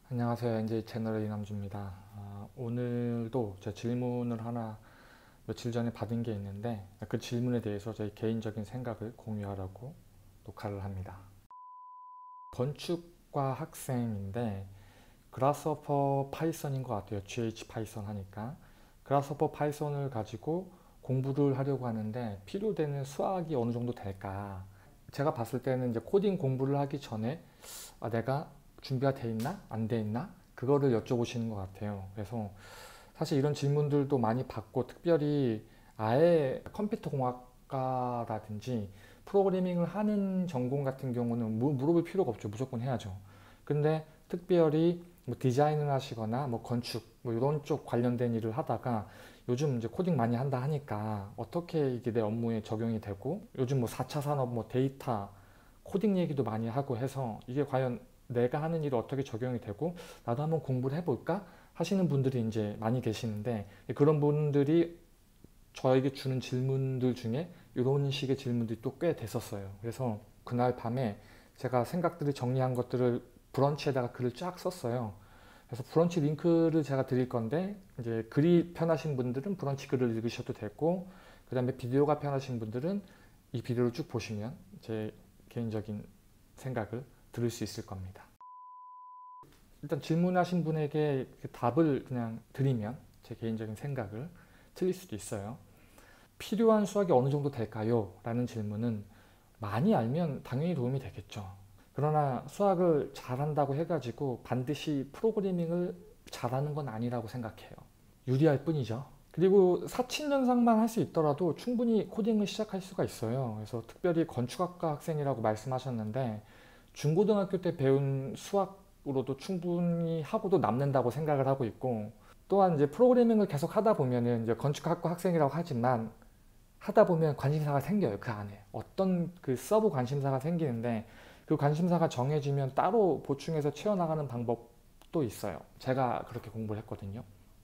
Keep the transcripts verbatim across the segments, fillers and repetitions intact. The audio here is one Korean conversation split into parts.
안녕하세요. 엔제이 채널의 이남주입니다. 아, 오늘도 제 질문을 하나 며칠 전에 받은 게 있는데 그 질문에 대해서 제 개인적인 생각을 공유하려고 녹화를 합니다. 건축과 학생인데 그라스호퍼 파이썬인 것 같아요. 지에이치 파이썬 하니까. 그라스호퍼 파이썬을 가지고 공부를 하려고 하는데 필요되는 수학이 어느 정도 될까? 제가 봤을 때는 이제 코딩 공부를 하기 전에 아, 내가 준비가 돼 있나? 안 돼 있나? 그거를 여쭤보시는 것 같아요. 그래서 사실 이런 질문들도 많이 받고 특별히 아예 컴퓨터 공학과라든지 프로그래밍을 하는 전공 같은 경우는 무- 물어볼 필요가 없죠. 무조건 해야죠. 근데 특별히 뭐 디자인을 하시거나 뭐 건축 뭐 이런 쪽 관련된 일을 하다가 요즘 이제 코딩 많이 한다 하니까 어떻게 이게 내 업무에 적용이 되고 요즘 뭐 사 차 산업 뭐 데이터 코딩 얘기도 많이 하고 해서 이게 과연 내가 하는 일이 어떻게 적용이 되고 나도 한번 공부를 해볼까 하시는 분들이 이제 많이 계시는데 그런 분들이 저에게 주는 질문들 중에 이런 식의 질문들이 또 꽤 됐었어요. 그래서 그날 밤에 제가 생각들을 정리한 것들을 브런치에다가 글을 쫙 썼어요. 그래서 브런치 링크를 제가 드릴 건데 이제 글이 편하신 분들은 브런치 글을 읽으셔도 되고 그 다음에 비디오가 편하신 분들은 이 비디오를 쭉 보시면 제 개인적인 생각을 들을 수 있을 겁니다. 일단 질문하신 분에게 그 답을 그냥 드리면 제 개인적인 생각을 틀릴 수도 있어요. 필요한 수학이 어느 정도 될까요? 라는 질문은 많이 알면 당연히 도움이 되겠죠. 그러나 수학을 잘한다고 해가지고 반드시 프로그래밍을 잘하는 건 아니라고 생각해요. 유리할 뿐이죠. 그리고 사친연상만 할 수 있더라도 충분히 코딩을 시작할 수가 있어요. 그래서 특별히 건축학과 학생이라고 말씀하셨는데 중고등학교 때 배운 수학으로도 충분히 하고도 남는다고 생각을 하고 있고 또한 이제 프로그래밍을 계속 하다 보면은 이제 건축학과 학생이라고 하지만 하다 보면 관심사가 생겨요. 그 안에 어떤 그 서브 관심사가 생기는데 그 관심사가 정해지면 따로 보충해서 채워나가는 방법도 있어요. 제가 그렇게 공부를 했거든요.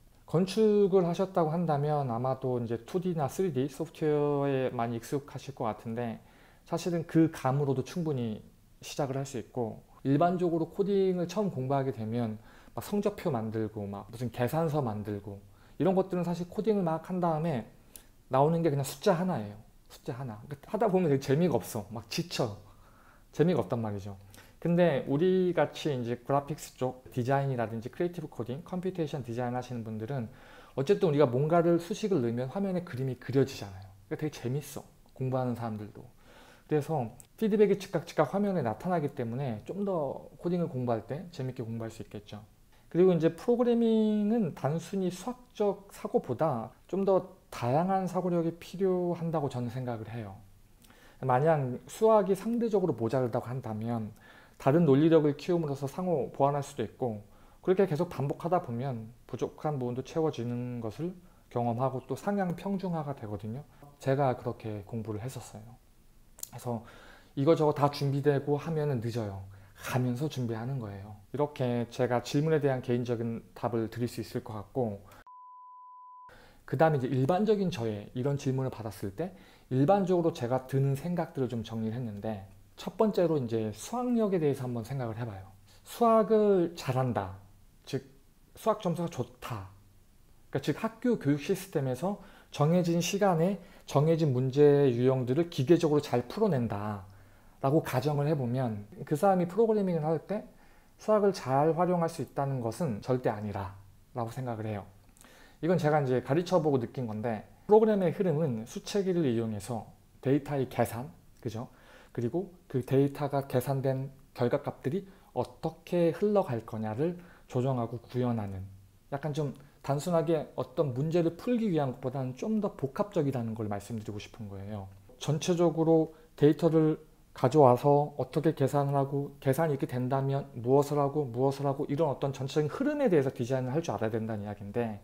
건축을 하셨다고 한다면 아마도 이제 투디나 쓰리디 소프트웨어에 많이 익숙하실 것 같은데 사실은 그 감으로도 충분히 시작을 할 수 있고 일반적으로 코딩을 처음 공부하게 되면 막 성적표 만들고 막 무슨 계산서 만들고 이런 것들은 사실 코딩을 막 한 다음에 나오는 게 그냥 숫자 하나예요. 숫자 하나. 하다 보면 되게 재미가 없어. 막 지쳐. 재미가 없단 말이죠. 근데 우리 같이 이제 그래픽스 쪽 디자인이라든지 크리에이티브 코딩, 컴퓨테이션 디자인 하시는 분들은 어쨌든 우리가 뭔가를 수식을 넣으면 화면에 그림이 그려지잖아요. 그러니까 되게 재밌어. 공부하는 사람들도. 그래서 피드백이 즉각 즉각 화면에 나타나기 때문에 좀 더 코딩을 공부할 때 재밌게 공부할 수 있겠죠. 그리고 이제 프로그래밍은 단순히 수학적 사고보다 좀 더 다양한 사고력이 필요한다고 저는 생각을 해요. 만약 수학이 상대적으로 모자르다고 한다면 다른 논리력을 키움으로써 상호 보완할 수도 있고 그렇게 계속 반복하다 보면 부족한 부분도 채워지는 것을 경험하고 또 상향 평준화가 되거든요. 제가 그렇게 공부를 했었어요. 그래서 이거저거 다 준비되고 하면은 늦어요. 가면서 준비하는 거예요. 이렇게 제가 질문에 대한 개인적인 답을 드릴 수 있을 것 같고 그 다음에 이제 일반적인 저의 이런 질문을 받았을 때 일반적으로 제가 드는 생각들을 좀 정리를 했는데 첫 번째로 이제 수학력에 대해서 한번 생각을 해봐요. 수학을 잘한다. 즉 수학 점수가 좋다. 그러니까 즉 학교 교육 시스템에서 정해진 시간에 정해진 문제 유형들을 기계적으로 잘 풀어낸다. 라고 가정을 해보면 그 사람이 프로그래밍을 할 때 수학을 잘 활용할 수 있다는 것은 절대 아니라 라고 생각을 해요. 이건 제가 이제 가르쳐보고 느낀 건데 프로그램의 흐름은 수체계를 이용해서 데이터의 계산, 그죠? 그리고 그 데이터가 계산된 결과값들이 어떻게 흘러갈 거냐를 조정하고 구현하는 약간 좀 단순하게 어떤 문제를 풀기 위한 것보다는 좀 더 복합적이라는 걸 말씀드리고 싶은 거예요. 전체적으로 데이터를 가져와서 어떻게 계산을 하고 계산이 이렇게 된다면 무엇을 하고 무엇을 하고 이런 어떤 전체적인 흐름에 대해서 디자인을 할 줄 알아야 된다는 이야기인데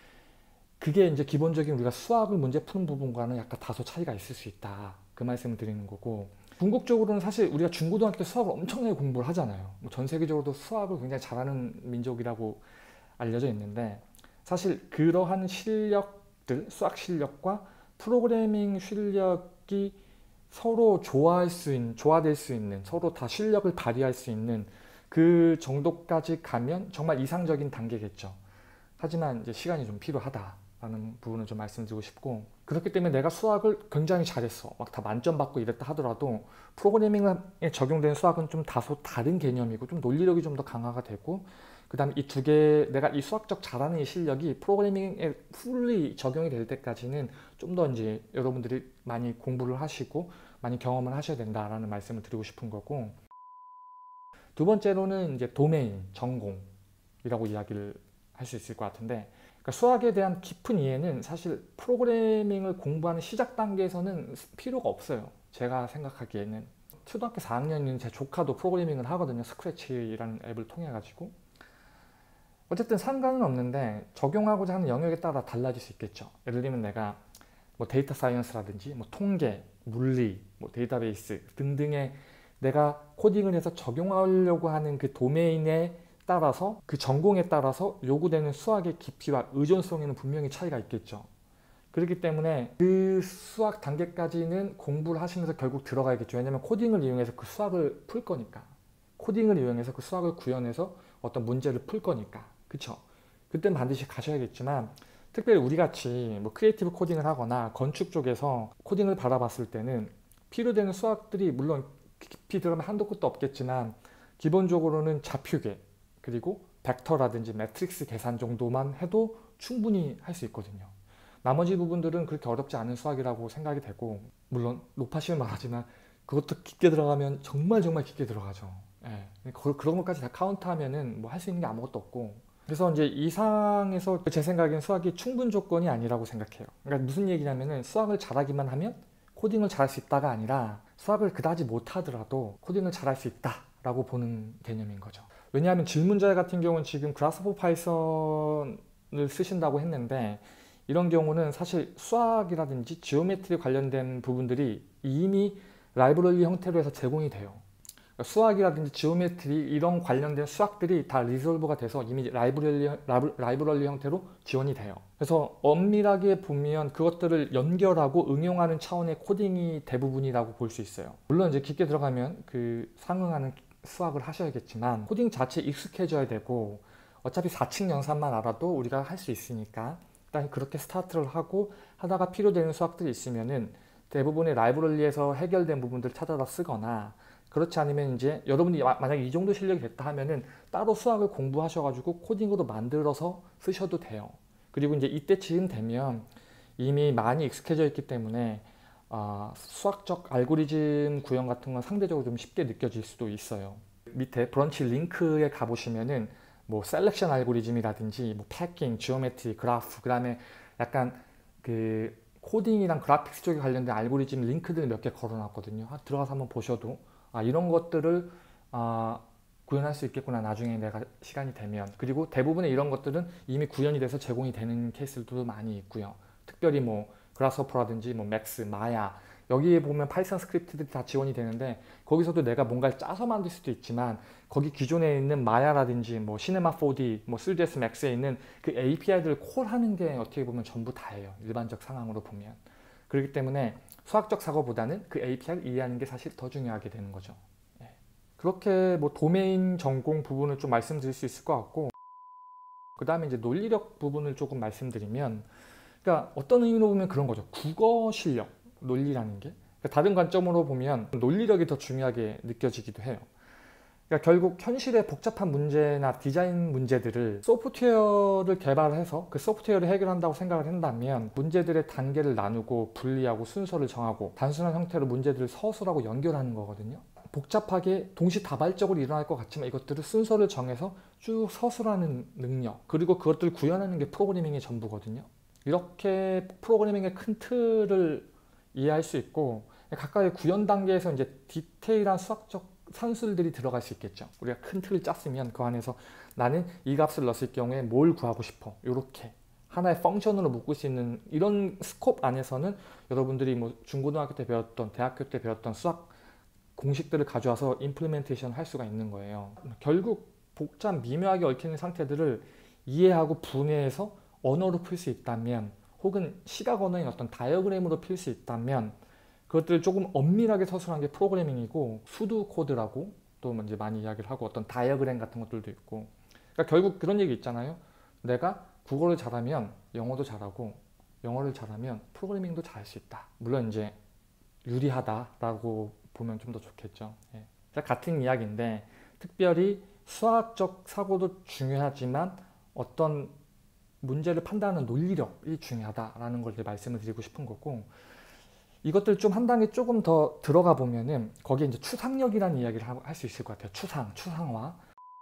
그게 이제 기본적인 우리가 수학을 문제 푸는 부분과는 약간 다소 차이가 있을 수 있다. 그 말씀을 드리는 거고 궁극적으로는 사실 우리가 중고등학교 때 수학을 엄청나게 공부를 하잖아요. 뭐전 세계적으로도 수학을 굉장히 잘하는 민족이라고 알려져 있는데 사실 그러한 실력들, 수학 실력과 프로그래밍 실력이 서로 조화할 수 있는, 조화될 수 있는, 서로 다 실력을 발휘할 수 있는 그 정도까지 가면 정말 이상적인 단계겠죠. 하지만 이제 시간이 좀 필요하다라는 부분을 좀 말씀드리고 싶고, 그렇기 때문에 내가 수학을 굉장히 잘했어, 막 다 만점 받고 이랬다 하더라도 프로그래밍에 적용되는 수학은 좀 다소 다른 개념이고 좀 논리력이 좀 더 강화가 되고, 그 다음에 이 두 개, 내가 이 수학적 잘하는 이 실력이 프로그래밍에 풀리 적용이 될 때까지는 좀 더 이제 여러분들이 많이 공부를 하시고 많이 경험을 하셔야 된다라는 말씀을 드리고 싶은 거고, 두 번째로는 이제 도메인, 전공이라고 이야기를 할 수 있을 것 같은데, 그러니까 수학에 대한 깊은 이해는 사실 프로그래밍을 공부하는 시작 단계에서는 필요가 없어요. 제가 생각하기에는. 초등학교 사 학년인 제 조카도 프로그래밍을 하거든요. 스크래치라는 앱을 통해 가지고. 어쨌든 상관은 없는데 적용하고자 하는 영역에 따라 달라질 수 있겠죠. 예를 들면 내가 뭐 데이터 사이언스라든지 뭐 통계, 물리, 뭐 데이터베이스 등등의 내가 코딩을 해서 적용하려고 하는 그 도메인에 따라서, 그 전공에 따라서 요구되는 수학의 깊이와 의존성에는 분명히 차이가 있겠죠. 그렇기 때문에 그 수학 단계까지는 공부를 하시면서 결국 들어가야겠죠. 왜냐하면 코딩을 이용해서 그 수학을 풀 거니까. 코딩을 이용해서 그 수학을 구현해서 어떤 문제를 풀 거니까. 그쵸? 그때는 반드시 가셔야겠지만, 특별히 우리같이 뭐 크리에이티브 코딩을 하거나 건축 쪽에서 코딩을 바라봤을 때는 필요되는 수학들이 물론 깊이 들어가면 한도 끝도 없겠지만, 기본적으로는 좌표계, 그리고 벡터라든지 매트릭스 계산 정도만 해도 충분히 할 수 있거든요. 나머지 부분들은 그렇게 어렵지 않은 수학이라고 생각이 되고, 물론 높아시면 말하지만 그것도 깊게 들어가면 정말 정말 깊게 들어가죠. 예. 그런 것까지 다 카운트하면은 뭐 할 수 있는 게 아무것도 없고, 그래서 이제 이상에서 제 생각엔 수학이 충분 조건이 아니라고 생각해요. 그러니까 무슨 얘기냐면은 수학을 잘하기만 하면 코딩을 잘할 수 있다가 아니라, 수학을 그다지 못하더라도 코딩을 잘할 수 있다라고 보는 개념인 거죠. 왜냐하면 질문자 같은 경우는 지금 그라스호퍼 파이썬을 쓰신다고 했는데, 이런 경우는 사실 수학이라든지 지오메트리 관련된 부분들이 이미 라이브러리 형태로 해서 제공이 돼요. 그러니까 수학이라든지 지오메트리 이런 관련된 수학들이 다 리졸브가 돼서 이미 라이브러리, 라이브러리 형태로 지원이 돼요. 그래서 엄밀하게 보면 그것들을 연결하고 응용하는 차원의 코딩이 대부분이라고 볼 수 있어요. 물론 이제 깊게 들어가면 그 상응하는 수학을 하셔야겠지만, 코딩 자체에 익숙해져야 되고, 어차피 사 층 연산만 알아도 우리가 할 수 있으니까 일단 그렇게 스타트를 하고, 하다가 필요되는 수학들이 있으면은 대부분의 라이브러리에서 해결된 부분들을 찾아다 쓰거나, 그렇지 않으면 이제 여러분이 만약에 이 정도 실력이 됐다 하면은 따로 수학을 공부하셔가지고 코딩으로 만들어서 쓰셔도 돼요. 그리고 이제 이때쯤 되면 이미 많이 익숙해져 있기 때문에 어, 수학적 알고리즘 구현 같은 건 상대적으로 좀 쉽게 느껴질 수도 있어요. 밑에 브런치 링크에 가보시면은 뭐 셀렉션 알고리즘이라든지 뭐 패킹, 지오메트리, 그래프, 그 다음에 약간 그 코딩이랑 그래픽스 쪽에 관련된 알고리즘 링크들 몇 개 걸어놨거든요. 들어가서 한번 보셔도 아, 이런 것들을 아, 구현할 수 있겠구나, 나중에 내가 시간이 되면. 그리고 대부분의 이런 것들은 이미 구현이 돼서 제공이 되는 케이스들도 많이 있고요. 특별히 뭐 그라스호퍼라든지 뭐 맥스, 마야, 여기에 보면 파이썬 스크립트들이 다 지원이 되는데, 거기서도 내가 뭔가를 짜서 만들 수도 있지만 거기 기존에 있는 마야라든지 뭐 시네마 포디, 뭐 쓰리디에스 맥스에 있는 그 에이피아이들을 콜하는 게 어떻게 보면 전부 다예요. 일반적 상황으로 보면. 그렇기 때문에 수학적 사고보다는 그 에이피아이를 이해하는 게 사실 더 중요하게 되는 거죠. 예. 그렇게 뭐 도메인 전공 부분을 좀 말씀드릴 수 있을 것 같고, 그 다음에 이제 논리력 부분을 조금 말씀드리면, 그러니까 어떤 의미로 보면 그런 거죠. 국어 실력, 논리라는 게. 그러니까 다른 관점으로 보면 논리력이 더 중요하게 느껴지기도 해요. 그러니까 결국 현실의 복잡한 문제나 디자인 문제들을 소프트웨어를 개발해서 그 소프트웨어를 해결한다고 생각을 한다면, 문제들의 단계를 나누고 분리하고 순서를 정하고 단순한 형태로 문제들을 서술하고 연결하는 거거든요. 복잡하게 동시다발적으로 일어날 것 같지만 이것들을 순서를 정해서 쭉 서술하는 능력, 그리고 그것들을 구현하는 게 프로그래밍의 전부거든요. 이렇게 프로그래밍의 큰 틀을 이해할 수 있고, 각각의 구현 단계에서 이제 디테일한 수학적 산술들이 들어갈 수 있겠죠. 우리가 큰 틀을 짰으면 그 안에서 나는 이 값을 넣었을 경우에 뭘 구하고 싶어, 이렇게 하나의 펑션으로 묶을 수 있는 이런 스콥 안에서는 여러분들이 뭐 중고등학교 때 배웠던, 대학교 때 배웠던 수학 공식들을 가져와서 임플리멘테이션 할 수가 있는 거예요. 결국 복잡 미묘하게 얽히는 상태들을 이해하고 분해해서 언어로 풀 수 있다면, 혹은 시각 언어인 어떤 다이어그램으로 풀 수 있다면, 그것들을 조금 엄밀하게 서술한 게 프로그래밍이고, 수도 코드라고 것도 이제 많이 이야기를 하고 어떤 다이어그램 같은 것들도 있고 그러니까 결국 그런 얘기 있잖아요. 내가 국어를 잘하면 영어도 잘하고 영어를 잘하면 프로그래밍도 잘할 수 있다. 물론 이제 유리하다라고 보면 좀 더 좋겠죠. 예. 같은 이야기인데 특별히 수학적 사고도 중요하지만 어떤 문제를 판단하는 논리력이 중요하다라는 걸 말씀을 드리고 싶은 거고 이것들 좀 한 단계 조금 더 들어가 보면은 거기에 이제 추상력이라는 이야기를 할 수 있을 것 같아요. 추상, 추상화.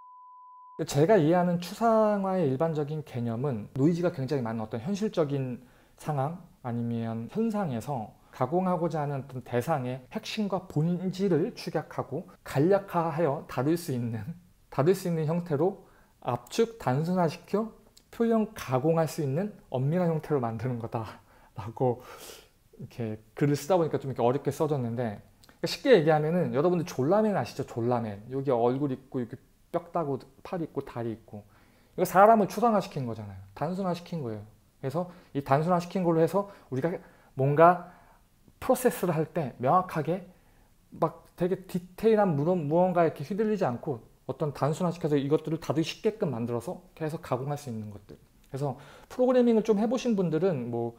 제가 이해하는 추상화의 일반적인 개념은 노이즈가 굉장히 많은 어떤 현실적인 상황 아니면 현상에서 가공하고자 하는 어떤 대상의 핵심과 본질을 축약하고 간략화하여 다룰 수 있는 다룰 수 있는 형태로 압축, 단순화시켜 표현, 가공할 수 있는 엄밀한 형태로 만드는 거다라고 이렇게 글을 쓰다 보니까 좀 이렇게 어렵게 써졌는데 쉽게 얘기하면은 여러분들 졸라맨 아시죠? 졸라맨. 여기 얼굴 있고 이렇게 뼈 따고 팔 있고 다리 있고 이거 사람을 추상화시킨 거잖아요. 단순화시킨 거예요. 그래서 이 단순화시킨 걸로 해서 우리가 뭔가 프로세스를 할 때 명확하게 막 되게 디테일한 무언가에 이렇게 휘둘리지 않고 어떤 단순화시켜서 이것들을 다들 쉽게끔 만들어서 계속 가공할 수 있는 것들. 그래서 프로그래밍을 좀 해보신 분들은 뭐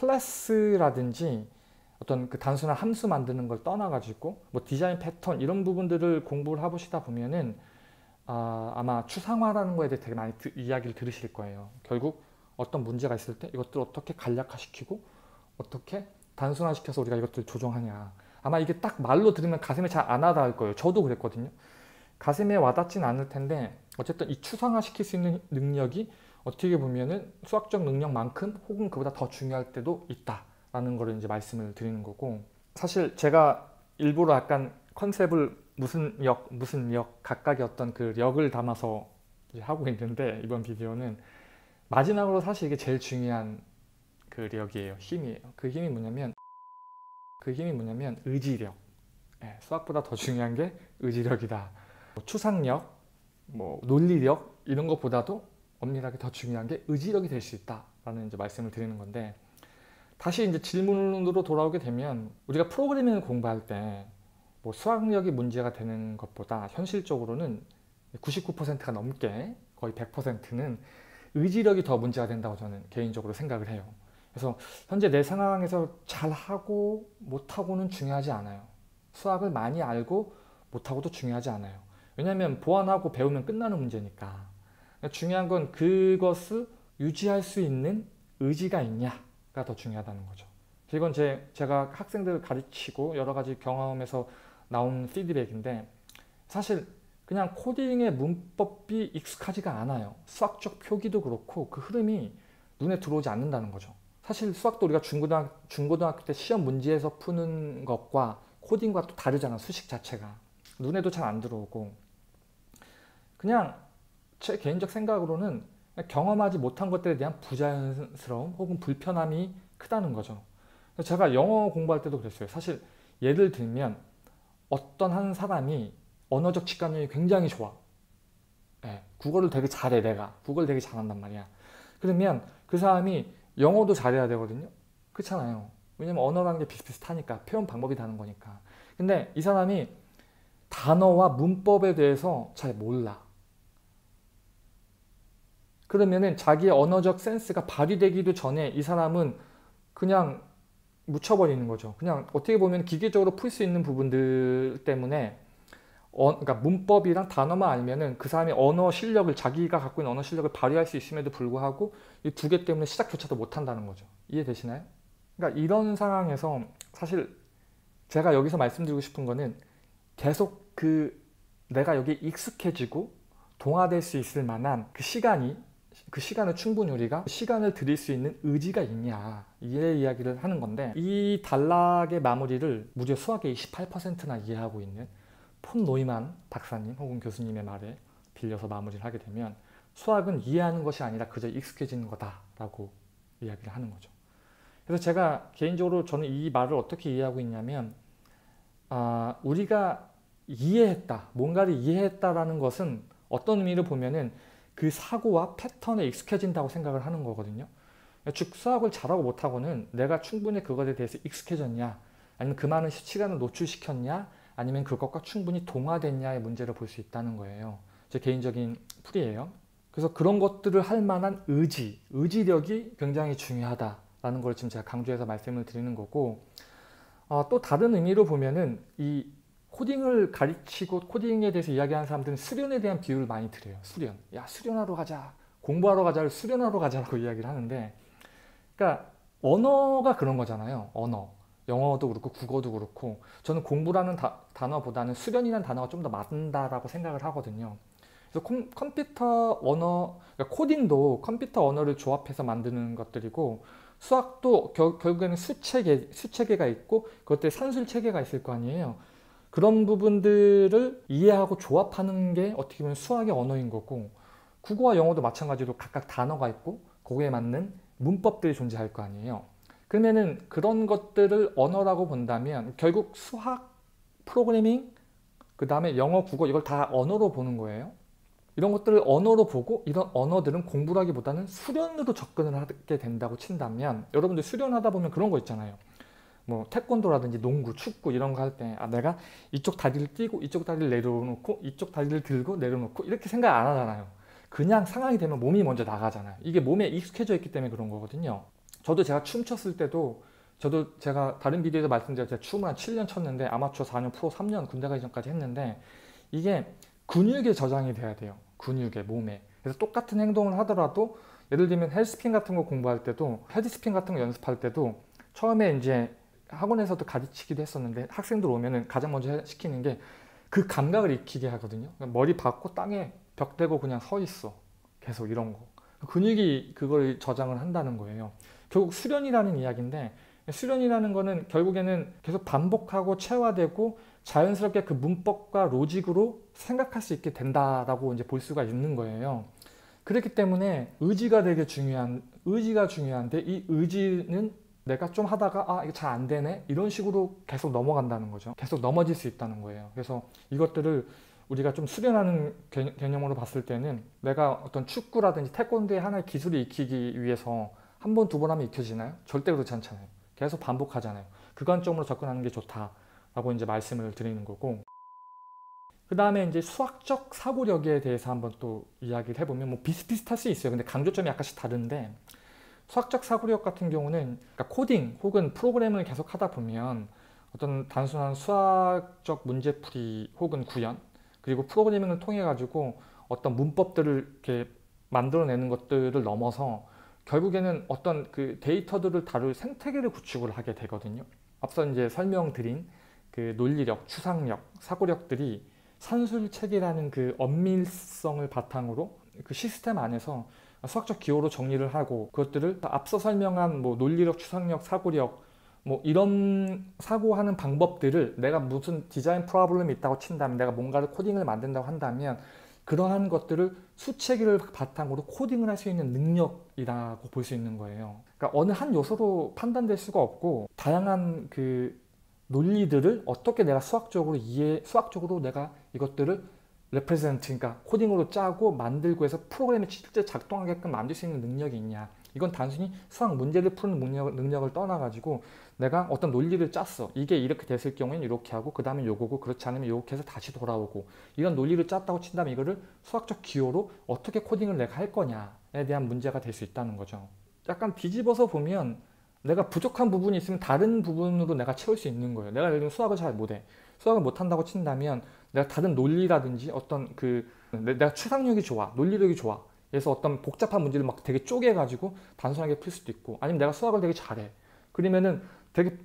클래스라든지 어떤 그 단순한 함수 만드는 걸 떠나가지고 뭐 디자인 패턴 이런 부분들을 공부를 해보시다 보면은 아, 아마 추상화라는 거에 대해 되게 많이 드, 이야기를 들으실 거예요. 결국 어떤 문제가 있을 때 이것들을 어떻게 간략화시키고 어떻게 단순화시켜서 우리가 이것들을 조정하냐. 아마 이게 딱 말로 들으면 가슴에 잘 안 와닿을 거예요. 저도 그랬거든요. 가슴에 와닿진 않을 텐데 어쨌든 이 추상화시킬 수 있는 능력이 어떻게 보면은 수학적 능력만큼 혹은 그보다 더 중요할 때도 있다라는 거를 이제 말씀을 드리는 거고 사실 제가 일부러 약간 컨셉을 무슨 역, 무슨 역 각각의 어떤 그 력을 담아서 이제 하고 있는데 이번 비디오는 마지막으로 사실 이게 제일 중요한 그 력이에요. 힘이에요. 그 힘이 뭐냐면 그 힘이 뭐냐면 의지력. 예, 수학보다 더 중요한 게 의지력이다. 뭐 추상력, 뭐 논리력 이런 것보다도 엄밀하게 더 중요한 게 의지력이 될 수 있다라는 이제 말씀을 드리는 건데 다시 이제 질문으로 돌아오게 되면 우리가 프로그래밍을 공부할 때 뭐 수학력이 문제가 되는 것보다 현실적으로는 구십구 퍼센트가 넘게 거의 백 퍼센트는 의지력이 더 문제가 된다고 저는 개인적으로 생각을 해요. 그래서 현재 내 상황에서 잘하고 못하고는 중요하지 않아요. 수학을 많이 알고 못하고도 중요하지 않아요. 왜냐하면 보완하고 배우면 끝나는 문제니까. 중요한 건 그것을 유지할 수 있는 의지가 있냐가 더 중요하다는 거죠. 이건 제, 제가 학생들을 가르치고 여러 가지 경험에서 나온 피드백인데 사실 그냥 코딩의 문법이 익숙하지가 않아요. 수학적 표기도 그렇고 그 흐름이 눈에 들어오지 않는다는 거죠. 사실 수학도 우리가 중고등학, 중고등학교 때 시험 문제에서 푸는 것과 코딩과 또 다르잖아. 수식 자체가. 눈에도 잘 안 들어오고 그냥 제 개인적 생각으로는 경험하지 못한 것들에 대한 부자연스러움 혹은 불편함이 크다는 거죠. 제가 영어 공부할 때도 그랬어요. 사실 예를 들면 어떤 한 사람이 언어적 직관력이 굉장히 좋아. 네, 국어를 되게 잘해 내가. 국어를 되게 잘한단 말이야. 그러면 그 사람이 영어도 잘해야 되거든요. 그렇잖아요. 왜냐면 언어라는 게 비슷비슷하니까 표현 방법이 다른 거니까. 근데 이 사람이 단어와 문법에 대해서 잘 몰라. 그러면은 자기의 언어적 센스가 발휘되기도 전에 이 사람은 그냥 묻혀버리는 거죠. 그냥 어떻게 보면 기계적으로 풀 수 있는 부분들 때문에 어, 그러니까 문법이랑 단어만 알면은 그 사람의 언어 실력을 자기가 갖고 있는 언어 실력을 발휘할 수 있음에도 불구하고 이 두 개 때문에 시작조차도 못한다는 거죠. 이해되시나요? 그러니까 이런 상황에서 사실 제가 여기서 말씀드리고 싶은 거는 계속 그 내가 여기에 익숙해지고 동화될 수 있을 만한 그 시간이 그 시간을 충분히 우리가 시간을 들일 수 있는 의지가 있냐 이 이야기를 하는 건데 이 단락의 마무리를 무려 수학의 이십팔 퍼센트나 이해하고 있는 폰 노이만 박사님 혹은 교수님의 말에 빌려서 마무리를 하게 되면 수학은 이해하는 것이 아니라 그저 익숙해지는 거다라고 이야기를 하는 거죠. 그래서 제가 개인적으로 저는 이 말을 어떻게 이해하고 있냐면 아, 우리가 이해했다, 뭔가를 이해했다라는 것은 어떤 의미로 보면은 그 사고와 패턴에 익숙해진다고 생각을 하는 거거든요. 즉 수학을 잘하고 못하고는 내가 충분히 그것에 대해서 익숙해졌냐 아니면 그 많은 시간을 노출시켰냐 아니면 그것과 충분히 동화됐냐의 문제를 볼 수 있다는 거예요. 제 개인적인 풀이에요. 그래서 그런 것들을 할 만한 의지, 의지력이 굉장히 중요하다라는 걸 지금 제가 강조해서 말씀을 드리는 거고, 어, 또 다른 의미로 보면은 이 코딩을 가르치고 코딩에 대해서 이야기하는 사람들은 수련에 대한 비유를 많이 드려요. 수련. 야, 수련하러 가자. 공부하러 가자를 수련하러 가자라고 이야기를 하는데, 그러니까 언어가 그런 거잖아요. 언어. 영어도 그렇고 국어도 그렇고 저는 공부라는 다, 단어보다는 수련이라는 단어가 좀 더 맞는다라고 생각을 하거든요. 그래서 컴, 컴퓨터 언어, 그러니까 코딩도 컴퓨터 언어를 조합해서 만드는 것들이고 수학도 겨, 결국에는 수체계, 수체계가 있고 그것들에 산술체계가 있을 거 아니에요. 그런 부분들을 이해하고 조합하는 게 어떻게 보면 수학의 언어인 거고 국어와 영어도 마찬가지로 각각 단어가 있고 거기에 맞는 문법들이 존재할 거 아니에요. 그러면은 그런 것들을 언어라고 본다면 결국 수학, 프로그래밍, 그 다음에 영어, 국어 이걸 다 언어로 보는 거예요. 이런 것들을 언어로 보고 이런 언어들은 공부라기보다는 수련으로 접근을 하게 된다고 친다면 여러분들 수련하다 보면 그런 거 있잖아요. 뭐 태권도라든지 농구, 축구 이런 거 할 때 아, 내가 이쪽 다리를 띄고 이쪽 다리를 내려놓고 이쪽 다리를 들고 내려놓고 이렇게 생각 안 하잖아요. 그냥 상황이 되면 몸이 먼저 나가잖아요. 이게 몸에 익숙해져 있기 때문에 그런 거거든요. 저도 제가 춤췄을 때도 저도 제가 다른 비디오에서 말씀드렸죠. 제가 춤을 한 칠 년 췄는데 아마추어 사 년, 프로 삼 년 군대 가기 전까지 했는데 이게 근육에 저장이 돼야 돼요. 근육에, 몸에. 그래서 똑같은 행동을 하더라도 예를 들면 헬스핀 같은 거 공부할 때도 헤드스핀 같은 거 연습할 때도 처음에 이제 학원에서도 가르치기도 했었는데 학생들 오면은 가장 먼저 시키는 게 그 감각을 익히게 하거든요. 머리 박고 땅에 벽 대고 그냥 서 있어. 계속 이런 거. 근육이 그걸 저장을 한다는 거예요. 결국 수련이라는 이야기인데 수련이라는 거는 결국에는 계속 반복하고 체화되고 자연스럽게 그 문법과 로직으로 생각할 수 있게 된다라고 이제 볼 수가 있는 거예요. 그렇기 때문에 의지가 되게 중요한, 의지가 중요한데 이 의지는 내가 좀 하다가 아 이거 잘 안 되네 이런 식으로 계속 넘어간다는 거죠. 계속 넘어질 수 있다는 거예요. 그래서 이것들을 우리가 좀 수련하는 개념으로 봤을 때는 내가 어떤 축구라든지 태권도의 하나의 기술을 익히기 위해서 한 번, 두 번 하면 익혀지나요? 절대 그렇지 않잖아요. 계속 반복하잖아요. 그 관점으로 접근하는 게 좋다라고 이제 말씀을 드리는 거고, 그 다음에 이제 수학적 사고력에 대해서 한번 또 이야기를 해보면 뭐 비슷비슷할 수 있어요. 근데 강조점이 약간씩 다른데 수학적 사고력 같은 경우는 그러니까 코딩 혹은 프로그램을 계속 하다 보면 어떤 단순한 수학적 문제풀이 혹은 구현 그리고 프로그래밍을 통해 가지고 어떤 문법들을 이렇게 만들어내는 것들을 넘어서 결국에는 어떤 그 데이터들을 다룰 생태계를 구축을 하게 되거든요. 앞서 이제 설명드린 그 논리력, 추상력, 사고력들이 산술체계라는 그 엄밀성을 바탕으로 그 시스템 안에서 수학적 기호로 정리를 하고 그것들을 앞서 설명한 뭐 논리력, 추상력, 사고력 뭐 이런 사고하는 방법들을 내가 무슨 디자인 프로블럼이 있다고 친다면 내가 뭔가를 코딩을 만든다고 한다면 그러한 것들을 수체계를 바탕으로 코딩을 할 수 있는 능력이라고 볼 수 있는 거예요. 그러니까 어느 한 요소로 판단될 수가 없고 다양한 그 논리들을 어떻게 내가 수학적으로 이해, 수학적으로 내가 이것들을 레프레젠트, 그러니까 코딩으로 짜고 만들고 해서 프로그램이 실제 작동하게끔 만들 수 있는 능력이 있냐. 이건 단순히 수학 문제를 푸는 능력, 능력을 떠나가지고 내가 어떤 논리를 짰어. 이게 이렇게 됐을 경우에는 이렇게 하고 그 다음에 요거고 그렇지 않으면 이렇게 해서 다시 돌아오고 이런 논리를 짰다고 친다면 이거를 수학적 기호로 어떻게 코딩을 내가 할 거냐에 대한 문제가 될 수 있다는 거죠. 약간 뒤집어서 보면 내가 부족한 부분이 있으면 다른 부분으로 내가 채울 수 있는 거예요. 내가 예를 들면 수학을 잘 못해. 수학을 못한다고 친다면 내가 다른 논리라든지 어떤 그 내가 추상력이 좋아. 논리력이 좋아. 그래서 어떤 복잡한 문제를 막 되게 쪼개가지고 단순하게 풀 수도 있고 아니면 내가 수학을 되게 잘해. 그러면은 되게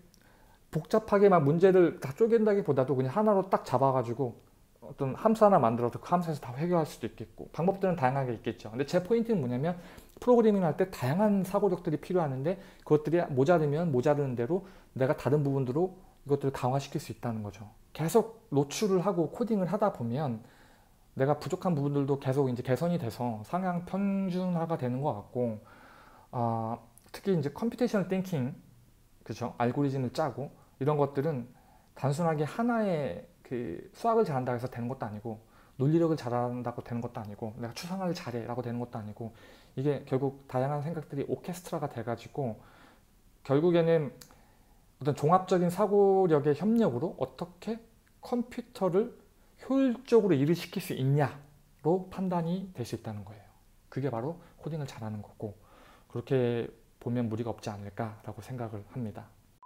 복잡하게 막 문제를 다 쪼갠다기보다도 그냥 하나로 딱 잡아가지고 어떤 함수 하나 만들어서 그 함수에서 다 해결할 수도 있겠고 방법들은 다양하게 있겠죠. 근데 제 포인트는 뭐냐면 프로그래밍 할 때 다양한 사고력들이 필요하는데 그것들이 모자르면 모자르는 대로 내가 다른 부분으로 이것들을 강화시킬 수 있다는 거죠. 계속 노출을 하고 코딩을 하다 보면 내가 부족한 부분들도 계속 이제 개선이 돼서 상향 평준화가 되는 것 같고, 어, 특히 이제 컴퓨테이셔널 띵킹, 그죠? 알고리즘을 짜고 이런 것들은 단순하게 하나의 그 수학을 잘한다고 해서 되는 것도 아니고, 논리력을 잘한다고 되는 것도 아니고, 내가 추상을 잘해라고 되는 것도 아니고, 이게 결국 다양한 생각들이 오케스트라가 돼가지고 결국에는 어떤 종합적인 사고력의 협력으로 어떻게 컴퓨터를 효율적으로 일을 시킬 수 있냐로 판단이 될 수 있다는 거예요. 그게 바로 코딩을 잘하는 거고, 그렇게 보면 무리가 없지 않을까라고 생각을 합니다.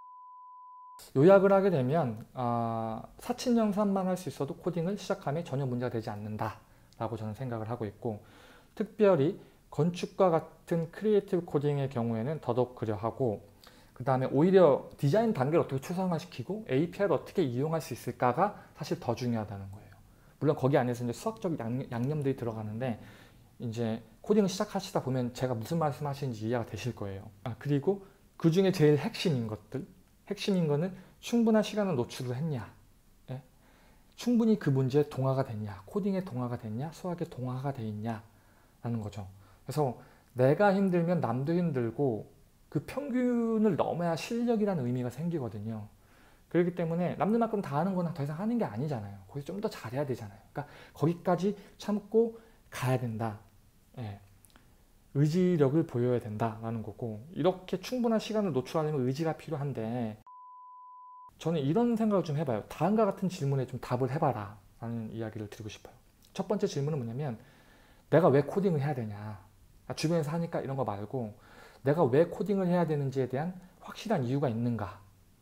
요약을 하게 되면 어, 사칙연산만 할 수 있어도 코딩을 시작하면 전혀 문제가 되지 않는다 라고 저는 생각을 하고 있고, 특별히 건축과 같은 크리에이티브 코딩의 경우에는 더더욱 그려하고, 그 다음에 오히려 디자인 단계를 어떻게 추상화시키고 에이피아이를 어떻게 이용할 수 있을까가 사실 더 중요하다는 거예요. 물론 거기 안에서 이제 수학적 양념들이 들어가는데, 이제 코딩을 시작하시다 보면 제가 무슨 말씀하시는지 이해가 되실 거예요. 아, 그리고 그 중에 제일 핵심인 것들, 핵심인 거는 충분한 시간을 노출을 했냐, 예? 충분히 그 문제에 동화가 됐냐, 코딩에 동화가 됐냐, 수학에 동화가 돼 있냐 라는 거죠. 그래서 내가 힘들면 남도 힘들고 그 평균을 넘어야 실력이라는 의미가 생기거든요. 그렇기 때문에 남들만큼 다 하는 건 더 이상 하는 게 아니잖아요. 거기서 좀 더 잘해야 되잖아요. 그러니까 거기까지 참고 가야 된다. 예. 의지력을 보여야 된다라는 거고, 이렇게 충분한 시간을 노출하려면 의지가 필요한데, 저는 이런 생각을 좀 해봐요. 다음과 같은 질문에 좀 답을 해봐라 라는 이야기를 드리고 싶어요. 첫 번째 질문은 뭐냐면, 내가 왜 코딩을 해야 되냐, 주변에서 하니까 이런 거 말고 내가 왜 코딩을 해야 되는지에 대한 확실한 이유가 있는가,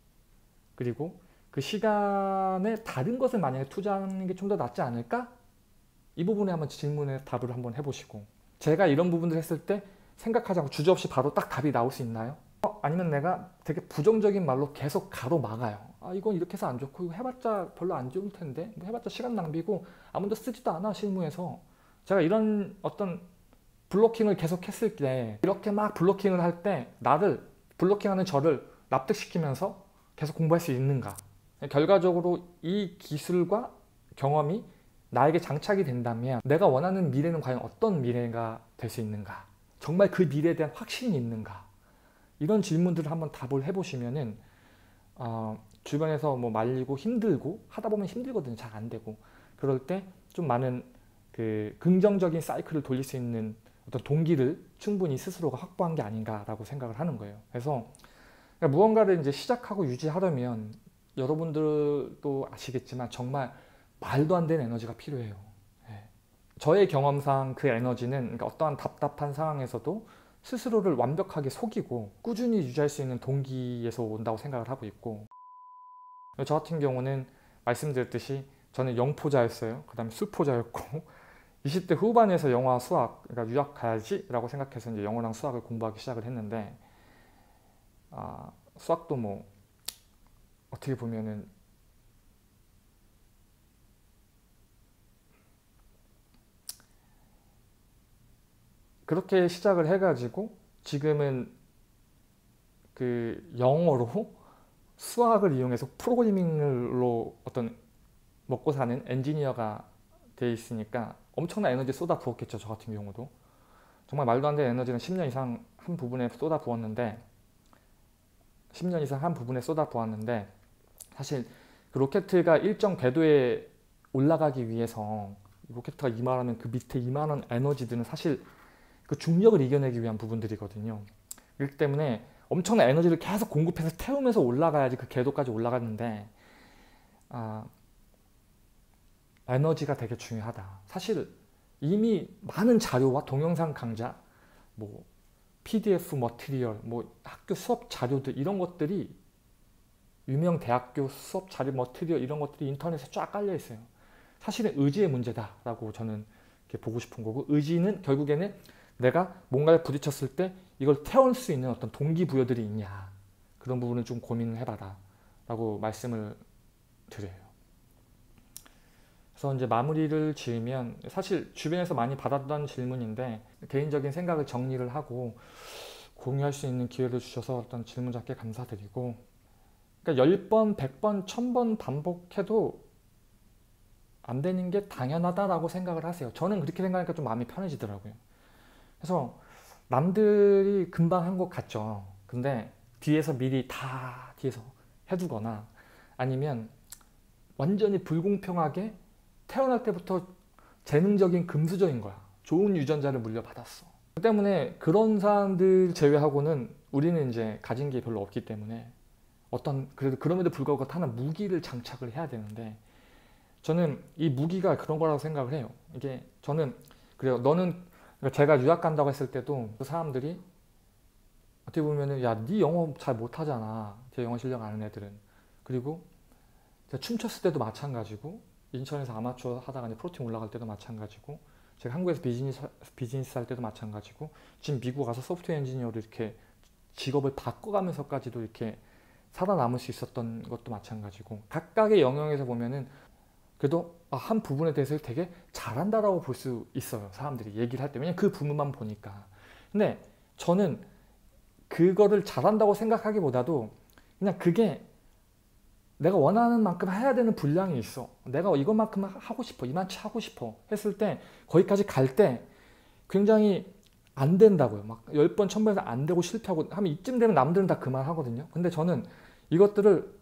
그리고 그 시간에 다른 것을 만약에 투자하는 게 좀 더 낫지 않을까, 이 부분에 한번 질문에 답을 한번 해보시고, 제가 이런 부분들 했을 때 생각하지 않고 주저없이 바로 딱 답이 나올 수 있나요? 어, 아니면 내가 되게 부정적인 말로 계속 가로막아요. 아, 이건 이렇게 해서 안 좋고 이거 해봤자 별로 안 좋을 텐데, 뭐 해봤자 시간 낭비고 아무도 쓰지도 않아 실무에서. 제가 이런 어떤 블로킹을 계속 했을 때, 이렇게 막 블로킹을 할 때 나를, 블로킹하는 저를 납득시키면서 계속 공부할 수 있는가, 결과적으로 이 기술과 경험이 나에게 장착이 된다면 내가 원하는 미래는 과연 어떤 미래가 될 수 있는가, 정말 그 미래에 대한 확신이 있는가, 이런 질문들을 한번 답을 해보시면은 어, 주변에서 뭐 말리고 힘들고 하다 보면 힘들거든요. 잘 안 되고. 그럴 때 좀 많은 그 긍정적인 사이클을 돌릴 수 있는 어떤 동기를 충분히 스스로가 확보한 게 아닌가라고 생각을 하는 거예요. 그래서 무언가를 이제 시작하고 유지하려면 여러분들도 아시겠지만 정말 말도 안 되는 에너지가 필요해요. 예. 저의 경험상 그 에너지는, 그러니까 어떠한 답답한 상황에서도 스스로를 완벽하게 속이고 꾸준히 유지할 수 있는 동기에서 온다고 생각을 하고 있고, 저 같은 경우는 말씀드렸듯이 저는 영포자였어요. 그 다음에 수포자였고, 이십 대 후반에서 영어와 수학, 그러니까 유학 가야지 라고 생각해서 이제 영어랑 수학을 공부하기 시작을 했는데, 아, 수학도 뭐 어떻게 보면은 그렇게 시작을 해가지고 지금은 그 영어로 수학을 이용해서 프로그래밍으로 어떤 먹고 사는 엔지니어가 돼 있으니까 엄청난 에너지 쏟아 부었겠죠. 저 같은 경우도 정말 말도 안 되는 에너지는 십 년 이상 한 부분에 쏟아 부었는데 십 년 이상 한 부분에 쏟아 부었는데 사실 그 로켓가 일정 궤도에 올라가기 위해서 로켓가 이만하면 그 밑에 이만한 에너지들은 사실 그 중력을 이겨내기 위한 부분들이거든요. 그렇기 때문에 엄청난 에너지를 계속 공급해서 태우면서 올라가야지 그 궤도까지 올라갔는데, 아, 에너지가 되게 중요하다. 사실 이미 많은 자료와 동영상 강좌, 뭐 피디에프 머티리얼, 뭐 학교 수업 자료들, 이런 것들이 유명 대학교 수업 자료 머티리얼 이런 것들이 인터넷에 쫙 깔려 있어요. 사실은 의지의 문제다라고 저는 이렇게 보고 싶은 거고, 의지는 결국에는 내가 뭔가에 부딪혔을 때 이걸 태울 수 있는 어떤 동기부여들이 있냐, 그런 부분을 좀 고민을 해봐라 라고 말씀을 드려요. 그래서 이제 마무리를 지으면, 사실 주변에서 많이 받았던 질문인데 개인적인 생각을 정리를 하고 공유할 수 있는 기회를 주셔서 어떤 질문 잡게 감사드리고, 그러니까 열 번, 백 번, 천 번 반복해도 안 되는 게 당연하다라고 생각을 하세요. 저는 그렇게 생각하니까 좀 마음이 편해지더라고요. 그래서 남들이 금방 한 것 같죠. 근데 뒤에서 미리 다 뒤에서 해두거나 아니면 완전히 불공평하게 태어날 때부터 재능적인 금수저인 거야. 좋은 유전자를 물려받았어. 그 때문에 그런 사람들 제외하고는 우리는 이제 가진 게 별로 없기 때문에 어떤, 그래도 그럼에도 불구하고 하나 무기를 장착을 해야 되는데, 저는 이 무기가 그런 거라고 생각을 해요. 이게 저는 그래요. 너는 그러니까 제가 유학 간다고 했을 때도 그 사람들이 어떻게 보면은 야, 네 영어 잘 못하잖아. 제 영어 실력 아는 애들은. 그리고 제가 춤췄을 때도 마찬가지고 인천에서 아마추어 하다가 이제 프로팀 올라갈 때도 마찬가지고 제가 한국에서 비즈니스, 비즈니스 할 때도 마찬가지고 지금 미국 가서 소프트웨어 엔지니어로 이렇게 직업을 바꿔가면서까지도 이렇게 살아남을 수 있었던 것도 마찬가지고 각각의 영역에서 보면은 그래도 한 부분에 대해서 되게 잘한다라고 볼 수 있어요. 사람들이 얘기를 할 때. 왜냐면 그 부분만 보니까. 근데 저는 그거를 잘한다고 생각하기보다도 그냥 그게 내가 원하는 만큼 해야 되는 분량이 있어. 내가 이것만큼 하고 싶어. 이만치 하고 싶어. 했을 때 거기까지 갈 때 굉장히 안 된다고요. 막 열 번, 천 번에서 안 되고 실패하고 하면 이쯤 되면 남들은 다 그만하거든요. 근데 저는 이것들을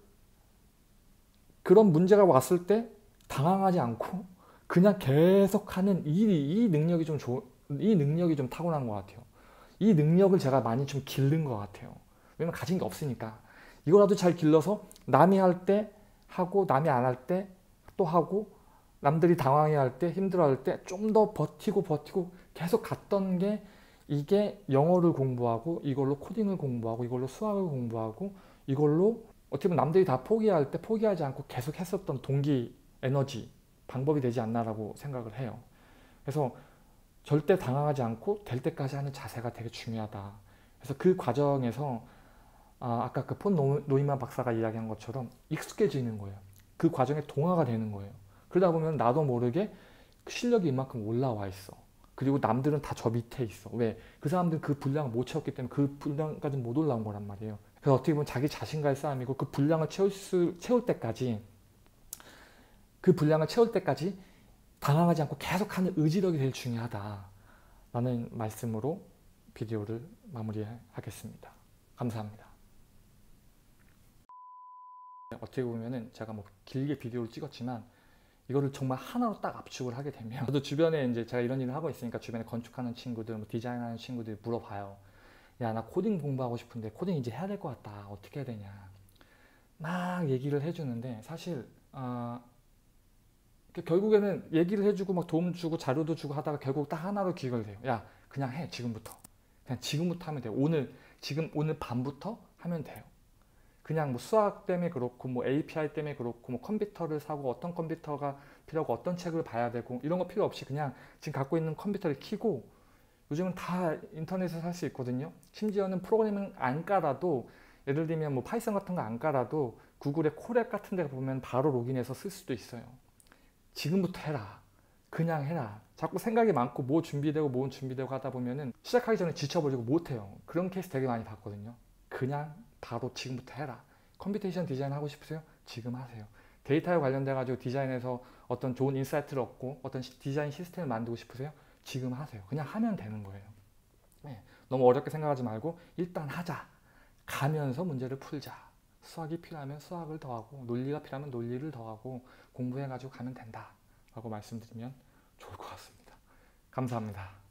그런 문제가 왔을 때 당황하지 않고 그냥 계속하는 이, 이 능력이 좀 좋, 이 능력이 좀 타고난 것 같아요. 이 능력을 제가 많이 좀 기른 것 같아요. 왜냐면 가진 게 없으니까. 이거라도 잘 길러서 남이 할 때 하고 남이 안 할 때 또 하고 남들이 당황해할 때 힘들어할 때 좀 더 버티고 버티고 계속 갔던 게 이게 영어를 공부하고 이걸로 코딩을 공부하고 이걸로 수학을 공부하고 이걸로 어떻게 보면 남들이 다 포기할 때 포기하지 않고 계속 했었던 동기, 에너지, 방법이 되지 않나라고 생각을 해요. 그래서 절대 당황하지 않고 될 때까지 하는 자세가 되게 중요하다. 그래서 그 과정에서 아, 아까 그 폰 노이만 박사가 이야기한 것처럼 익숙해지는 거예요. 그 과정에 동화가 되는 거예요. 그러다 보면 나도 모르게 실력이 이만큼 올라와 있어. 그리고 남들은 다 저 밑에 있어. 왜? 그 사람들은 그 분량을 못 채웠기 때문에 그 분량까지 못 올라온 거란 말이에요. 그래서 어떻게 보면 자기 자신과의 싸움이고 그 분량을 채울, 수, 채울 때까지 그 분량을 채울 때까지 당황하지 않고 계속하는 의지력이 제일 중요하다라는 말씀으로 비디오를 마무리하겠습니다. 감사합니다. 어떻게 보면은 제가 뭐 길게 비디오를 찍었지만 이거를 정말 하나로 딱 압축을 하게 되면 저도 주변에 이제 제가 이런 일을 하고 있으니까 주변에 건축하는 친구들, 뭐 디자인하는 친구들이 물어봐요. 야, 나 코딩 공부하고 싶은데 코딩 이제 해야 될 것 같다. 어떻게 해야 되냐. 막 얘기를 해주는데 사실 어, 결국에는 얘기를 해주고 막 도움 주고 자료도 주고 하다가 결국 딱 하나로 귀결돼요. 야, 그냥 해. 지금부터. 그냥 지금부터 하면 돼요. 오늘 지금 오늘 밤부터 하면 돼요. 그냥 뭐 수학 때문에 그렇고 뭐 에이피아이 때문에 그렇고 뭐 컴퓨터를 사고 어떤 컴퓨터가 필요하고 어떤 책을 봐야 되고 이런 거 필요 없이 그냥 지금 갖고 있는 컴퓨터를 켜고 요즘은 다 인터넷에서 살 수 있거든요. 심지어는 프로그래밍 안 깔아도 예를 들면 뭐 파이썬 같은 거 안 깔아도 구글의 콜앱 같은 데 보면 바로 로그인해서 쓸 수도 있어요. 지금부터 해라. 그냥 해라. 자꾸 생각이 많고 뭐 준비되고 뭐 준비되고 하다 보면은 시작하기 전에 지쳐버리고 못해요. 그런 케이스 되게 많이 봤거든요. 그냥 바로 지금부터 해라. 컴퓨테이션 디자인 하고 싶으세요? 지금 하세요. 데이터에 관련돼 가지고 디자인에서 어떤 좋은 인사이트를 얻고 어떤 디자인 시스템을 만들고 싶으세요? 지금 하세요. 그냥 하면 되는 거예요. 네. 너무 어렵게 생각하지 말고 일단 하자. 가면서 문제를 풀자. 수학이 필요하면 수학을 더하고 논리가 필요하면 논리를 더하고 공부해가지고 가면 된다 라고 말씀드리면 좋을 것 같습니다. 감사합니다.